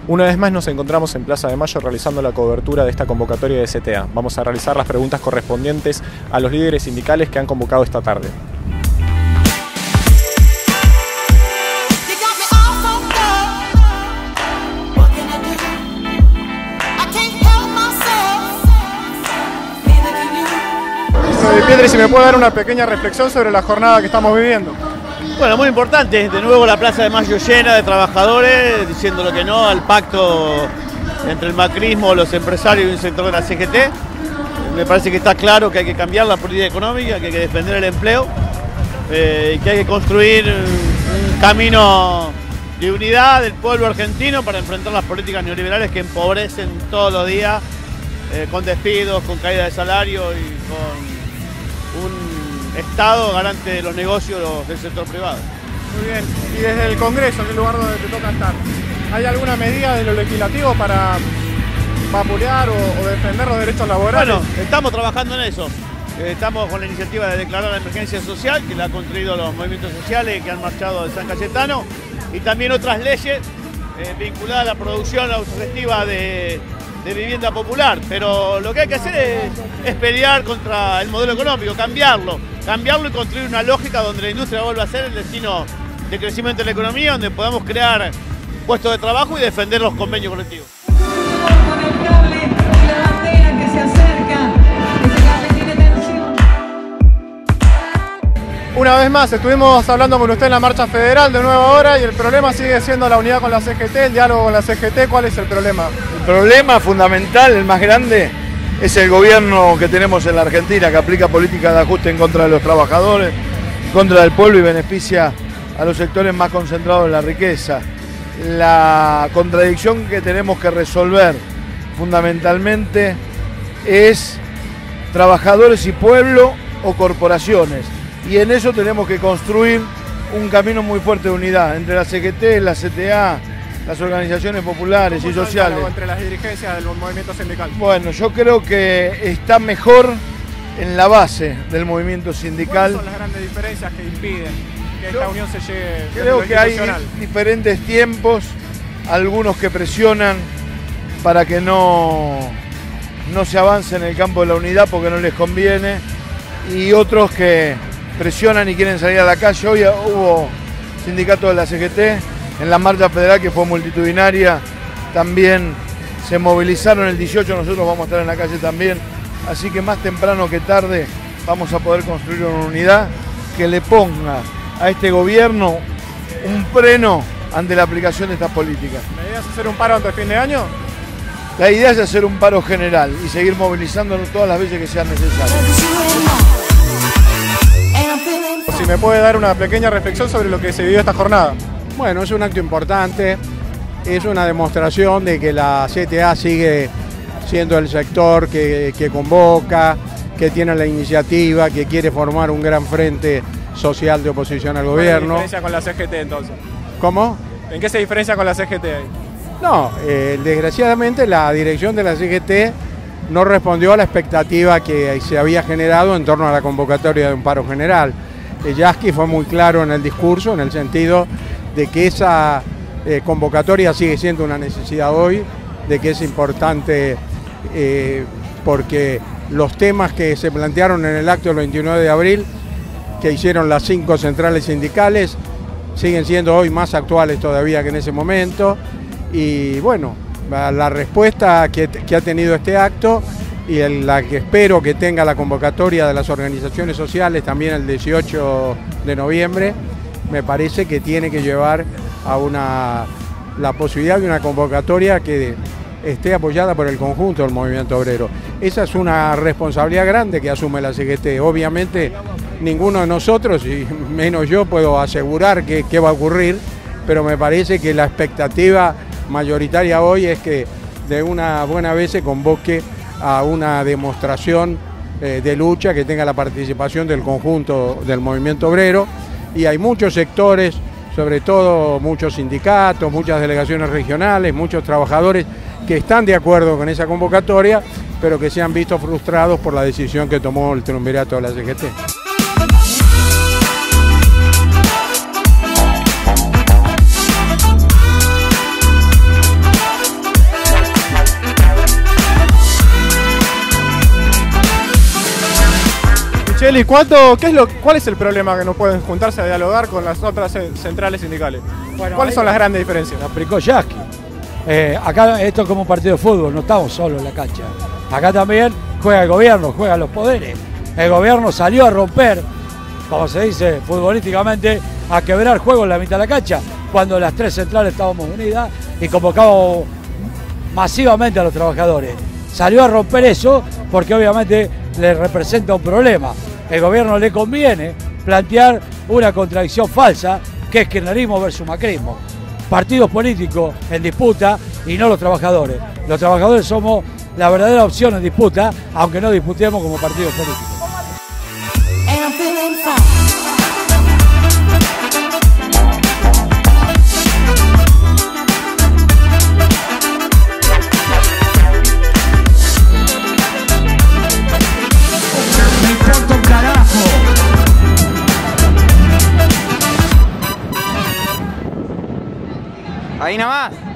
Una vez más nos encontramos en Plaza de Mayo realizando la cobertura de esta convocatoria de CTA. Vamos a realizar las preguntas correspondientes a los líderes sindicales que han convocado esta tarde. Pietri, si me puede dar una pequeña reflexión sobre la jornada que estamos viviendo. Bueno, muy importante, de nuevo la Plaza de Mayo llena de trabajadores, diciendo lo que no al pacto entre el macrismo, los empresarios y un sector de la CGT. Me parece que está claro que hay que cambiar la política económica, que hay que defender el empleo y que hay que construir un camino de unidad del pueblo argentino para enfrentar las políticas neoliberales que empobrecen todos los días con despidos, con caída de salario y con un Estado garante de los negocios del sector privado. Muy bien. Y desde el Congreso, que es el lugar donde te toca estar, ¿hay alguna medida de lo legislativo para vapulear o defender los derechos laborales? Bueno, estamos trabajando en eso. Estamos con la iniciativa de declarar la emergencia social, que la han construido los movimientos sociales que han marchado de San Cayetano, y también otras leyes vinculadas a la producción autogestiva de vivienda popular, pero lo que hay que hacer es pelear contra el modelo económico, cambiarlo y construir una lógica donde la industria vuelva a ser el destino de crecimiento de la economía, donde podamos crear puestos de trabajo y defender los convenios colectivos. Con el cable y la bandera que se acerca, ese cable tiene tensión. Una vez más, estuvimos hablando con usted en la marcha federal de Nueva Hora y el problema sigue siendo la unidad con la CGT, el diálogo con la CGT. ¿Cuál es el problema? El problema fundamental, el más grande, es el gobierno que tenemos en la Argentina, que aplica políticas de ajuste en contra de los trabajadores, en contra del pueblo y beneficia a los sectores más concentrados de la riqueza. La contradicción que tenemos que resolver fundamentalmente es trabajadores y pueblo o corporaciones. Y en eso tenemos que construir un camino muy fuerte de unidad entre la CGT, la CTA, las organizaciones populares y sociales. Entre las dirigencias del movimiento sindical. Bueno, yo creo que está mejor en la base del movimiento sindical. ¿Cuáles son las grandes diferencias que impiden que esta unión se llegue? Creo que hay diferentes tiempos, algunos que presionan para que no se avance en el campo de la unidad porque no les conviene, y otros que presionan y quieren salir a la calle. Hoy hubo sindicato de la CGT en la marcha federal que fue multitudinaria, también se movilizaron el 18, nosotros vamos a estar en la calle también, así que más temprano que tarde vamos a poder construir una unidad que le ponga a este gobierno un freno ante la aplicación de estas políticas. ¿La idea es hacer un paro antes de fin de año? La idea es hacer un paro general y seguir movilizándonos todas las veces que sean necesarias. Si me puede dar una pequeña reflexión sobre lo que se vivió esta jornada. Bueno, es un acto importante, es una demostración de que la CTA sigue siendo el sector que convoca, que tiene la iniciativa, que quiere formar un gran frente social de oposición al gobierno. ¿Cuál es la diferencia con la CGT entonces? ¿Cómo? ¿En qué se diferencia con la CGT ahí? No, desgraciadamente la dirección de la CGT no respondió a la expectativa que se había generado en torno a la convocatoria de un paro general. Yasky fue muy claro en el discurso, en el sentido de que esa convocatoria sigue siendo una necesidad hoy, de que es importante porque los temas que se plantearon en el acto del 29 de abril, que hicieron las 5 centrales sindicales, siguen siendo hoy más actuales todavía que en ese momento. Y bueno, la respuesta que ha tenido este acto y la que espero que tenga la convocatoria de las organizaciones sociales también el 18 de noviembre, me parece que tiene que llevar a la posibilidad de una convocatoria que esté apoyada por el conjunto del movimiento obrero. Esa es una responsabilidad grande que asume la CGT. Obviamente ninguno de nosotros, y menos yo, puedo asegurar qué va a ocurrir, pero me parece que la expectativa mayoritaria hoy es que de una buena vez se convoque a una demostración de lucha que tenga la participación del conjunto del movimiento obrero, y hay muchos sectores, sobre todo muchos sindicatos, muchas delegaciones regionales, muchos trabajadores que están de acuerdo con esa convocatoria, pero que se han visto frustrados por la decisión que tomó el triunvirato de la CGT. Feli, ¿cuál es el problema que no pueden juntarse a dialogar con las otras centrales sindicales? Bueno, ¿Cuáles son las grandes diferencias? Lo explicó Yasky. Acá esto es como un partido de fútbol, no estamos solos en la cancha. Acá también juega el gobierno, juegan los poderes. El gobierno salió a romper, como se dice futbolísticamente, a quebrar juego en la mitad de la cancha, cuando las tres centrales estábamos unidas y convocamos masivamente a los trabajadores. Salió a romper eso porque obviamente le representa un problema. El gobierno le conviene plantear una contradicción falsa, que es kirchnerismo versus macrismo. Partidos políticos en disputa y no los trabajadores. Los trabajadores somos la verdadera opción en disputa, aunque no disputemos como partidos políticos. Ahí nada más.